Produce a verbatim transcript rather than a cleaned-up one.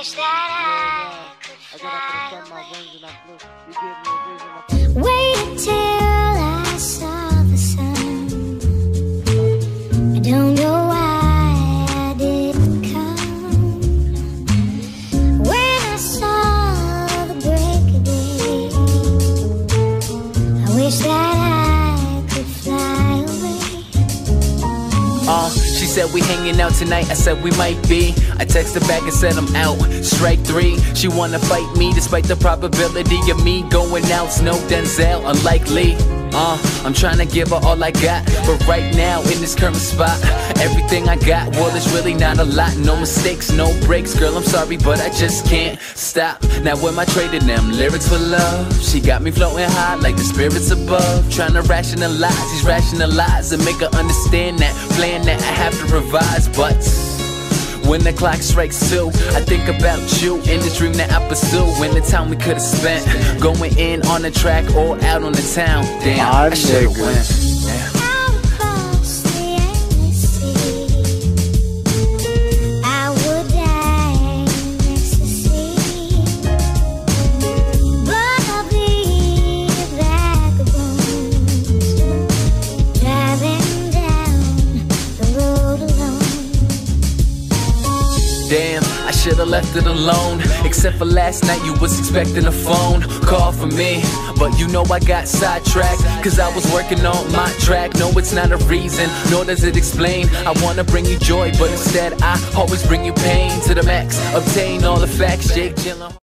wish that I could fly away. Waited till I saw the sun. I don't know why I didn't come. When I saw the break of day, I wish that I could fly away. Uh, she said we hanging out tonight, I said we might be. I texted back and said I'm out, strike three. She wanna fight me despite the probability of me going out's no Denzel, unlikely. Uh, I'm trying to give her all I got, but right now in this current spot, everything I got, well it's really not a lot. No mistakes, no breaks, girl I'm sorry but I just can't stop. Now am I trading them lyrics for love? She got me floating high like the spirits above, trying to rationalize these rationalize and make her understand that plan that I have to revise. But when the clock strikes two, I think about you in the dream that I pursue. In the time we could've spent going in on the track or out on the town. Damn, I should've went. Damn. Damn, I should've left it alone. Except for last night, you was expecting a phone call from me. But you know I got sidetracked, cause I was working on my track. No, it's not a reason, nor does it explain. I wanna bring you joy, but instead I always bring you pain. To the max, obtain all the facts, Jake Gyllenhaal.